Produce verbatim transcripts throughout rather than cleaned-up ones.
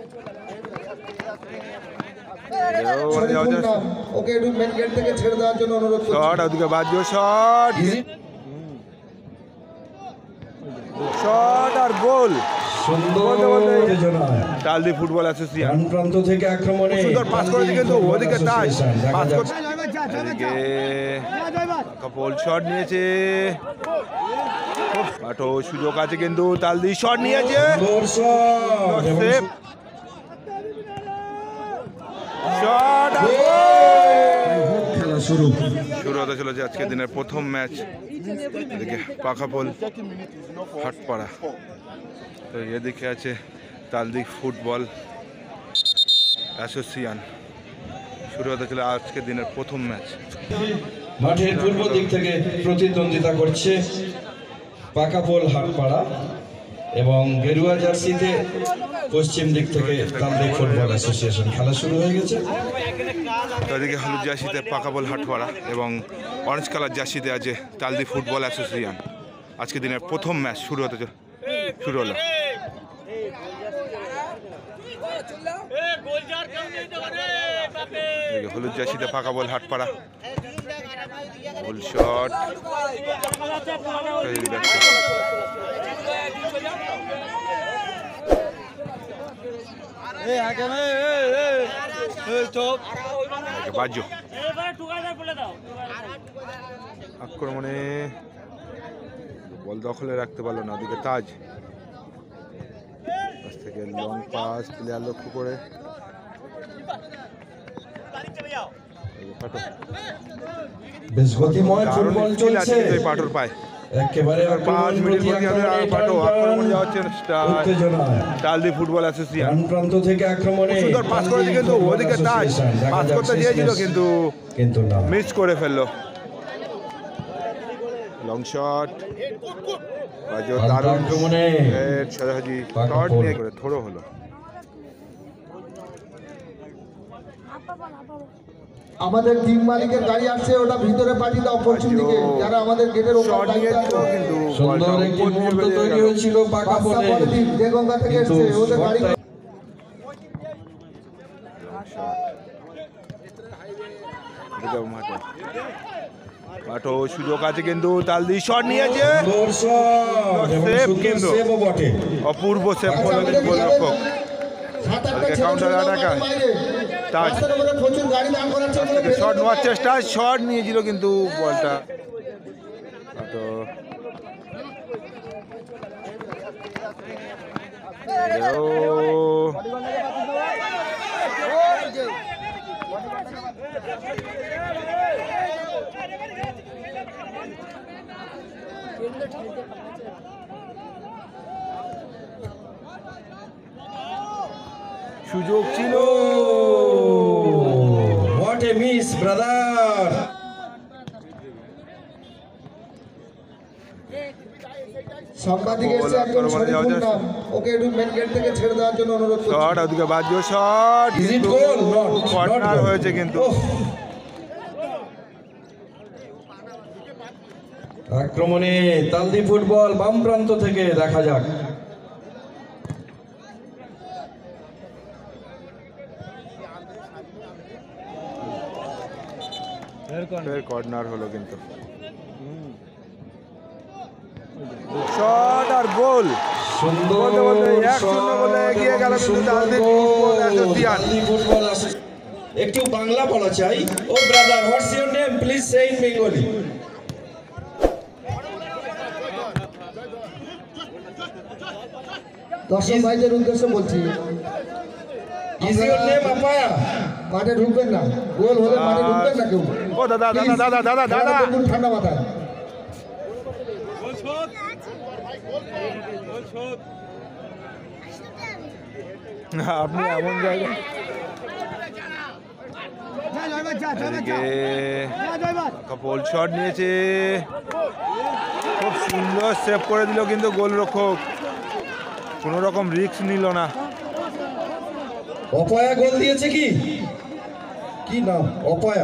ওকে একটু main gate থেকে ছেড়ে দেওয়ার জন্য অনুরোধ করছি। শট ওদিকে বাজে শট শট আর গোল। তালদি ফুটবল অ্যাসোসিয়েশন প্রান্ত থেকে আক্রমণে সুন্দর পাস করেছে কিন্তু ওদিকে তাজ পাস করছে এদিকে কাপল শট নিয়েছে আটো সুযোগ আছে কিন্তু তালদি শট নিয়েছে সেভ শট আর খেলা শুরু শুরু হতে চলেছে আজকের দিনের প্রথম ম্যাচ এদিকে পাখাপোল হাটপাড়া তো এদিকে আছে তালদি ফুটবল অ্যাসোসিয়েশন শুরু হতে চলে আজকের দিনের প্রথম ম্যাচ। মাঠের পূর্ব দিক থেকে প্রতিদ্বন্দ্বিতা করছে পাকাপোল হাটপাড়া এবং গেরুয়া জার্সিতে পশ্চিম দিক থেকে তালদি ফুটবল অ্যাসোসিয়েশন। খেলা শুরু হয়ে গেছে। তো এদিকে হলুদ জার্সিতে পাকাপোল হাটপাড়া এবং অরেঞ্জ কালার জার্সিতে আছে তালদি ফুটবল অ্যাসোসিয়েশন। আজকের দিনের প্রথম ম্যাচ শুরু হতে চলে শুরু হলো হলুদ জার্সিতে পাকাপোল হাটপাড়া গোল শট বাজ্য আক্রমণে বল দখলে রাখতে পারলো না ওদিকে তাজ থেকে লং পাস প্লেয়ার লক্ষ্য করে বেশ গতিময় ফুটবল চলছে পাটুর পায় একেবারে পাঁচ মিনিট পাটু আক্রমণে যাচ্ছে তালদি ফুটবল অ্যাসোসিয়েশন প্রান্ত থেকে আক্রমণে সুন্দর পাস করেছে কিন্তু ওদিকে তাজ পাস করতে চেয়েছিল কিন্তু কিন্তু না মিস করে ফেললো লং শট দারুণ আক্রমণে সোজাসুজি শট নিয়ে করে থ্রো হলো আমাদের টিম মালিকের গাড়ি আসছে, ওটা ভিতরে পাঠিয়ে দাও পশ্চিম দিকে, যারা আমাদের গেটের উপর কিন্তু সুন্দর একটি মুহূর্ত তৈরি হয়েছিল পাকাপোলে দেগঙ্গা থেকে এসেছে ওদের গাড়ি মাঠো সুযোগ আছে কিন্তু তালদি শট নিয়েছে সেভ কিন্তু অপূর্ব সেভ করলো কিন্তু গোলরক্ষক কাউন্টার অ্যাটাকার তাজ শট নেওয়ার চেষ্টা শট নিয়েছিল কিন্তু বলটা সুযোগ ছিল হোয়াট এ মিস ব্রাদার সাংবাদিক এসেছে একজন শরীফুল নাম, ওকে একটু মেন গেট থেকে ছেড়ে দেওয়ার জন্য অনুরোধ করছি। শট ওদিকে বাজে শট কিন্তু কর্নার হয়েছে কিন্তু আক্রমণে তালদি ফুটবল বাম প্রান্ত থেকে দেখা যাক কর্নার হলো কিন্তু শট আর গোল সুন্দর এক শূন্য বলে এগিয়ে গেল কিন্তু তালদি ফুটবল অ্যাসোসিয়েশন। একটু বাংলা বলা চাই। ও brother, what's your name, please say in Bengali. দর্শক ভাইদের উদ্দেশ্যে বলছি, ইজ ইওর নেম আপায়া? মাঠে ঢুকবেন না, গোল হলে মাঠে ঢুকবেন না কেউ। ও দাদা দাদা দাদা দাদা দাদা ঠান্ডা মাথায় আপনি এমন জায়গায় কাপল শট নিয়েছে, খুব সুন্দর সেভ করে দিল কিন্তু গোলরক্ষক, কোনো রকম রিস্ক নিল না। অপয়া গোল দিয়েছে কি কি নাম? অপয়া।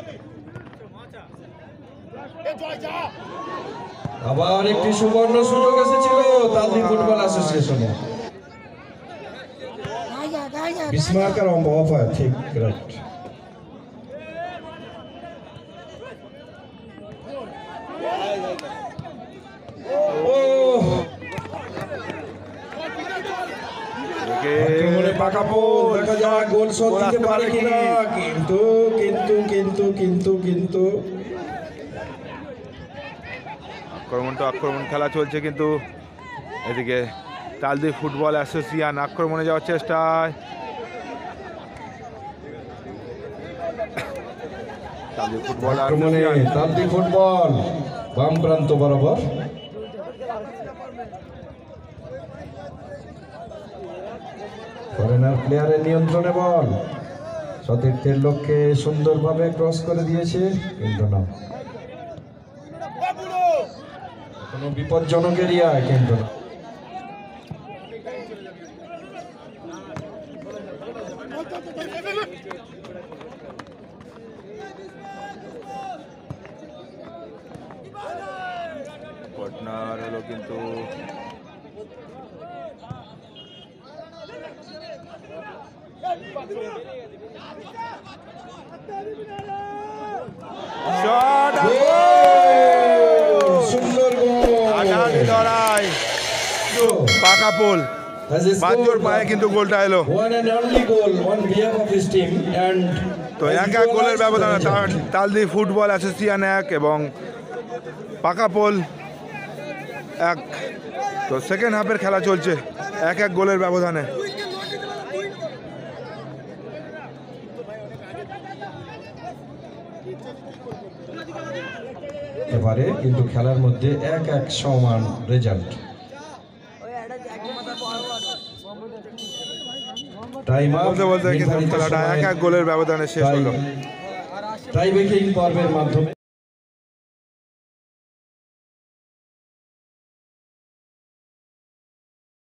আবার একটি সুবর্ণ সুযোগ এসেছিল তালদি ফুটবল অ্যাসোসিয়েশনে। বিস্ময়কর অফার, ঠিক রাইট। ও আক্রমণে পাকাপোল, দেখা যাক গোল শট দিতে পারে কিনা, কিন্তু কিন্তু কিন্তু কিন্তু কিন্তু আক্রমণ তো আক্রমণ খেলা চলছে, কিন্তু এদিকে তালদি ফুটবল অ্যাসোসিয়েশন আক্রমণে যাওয়ার চেষ্টায়। তালদি ফুটবল আক্রমণে অ্যাসোসিয়েশন তালদি ফুটবল বাম প্রান্ত বরাবর। ফরেনার প্লেয়ারের নিয়ন্ত্রণে বল, সতীর্থের লক্ষ্যে সুন্দরভাবে ক্রস করে দিয়েছে, কিন্তু না, কোনো বিপজ্জনক এরিয়া, কিন্তু না। পার্টনার হলো কিন্তু শট, সুন্দর গোল, আটাটি লড়াই, পাকাপোল বাজুর পায়ে কিন্তু গোলটা এলো। One and only goal on behalf of his team, and তো এক এক গোলের ব্যবধানে তা- তালদি ফুটবল অ্যাসোসিয়েশন এক এবং পাকাপোল এক। তো সেকেন্ড হাফের খেলা চলছে এক এক গোলের ব্যবধানে। এবারে কিন্তু খেলার মধ্যে এক এক সমান রেজাল্ট। টাইম আপ, বলতে বলতে কিন্তু খেলাটা এক এক গোলের ব্যবধানে শেষ হলো। টাই ব্রেকিং পর্বের মাধ্যমে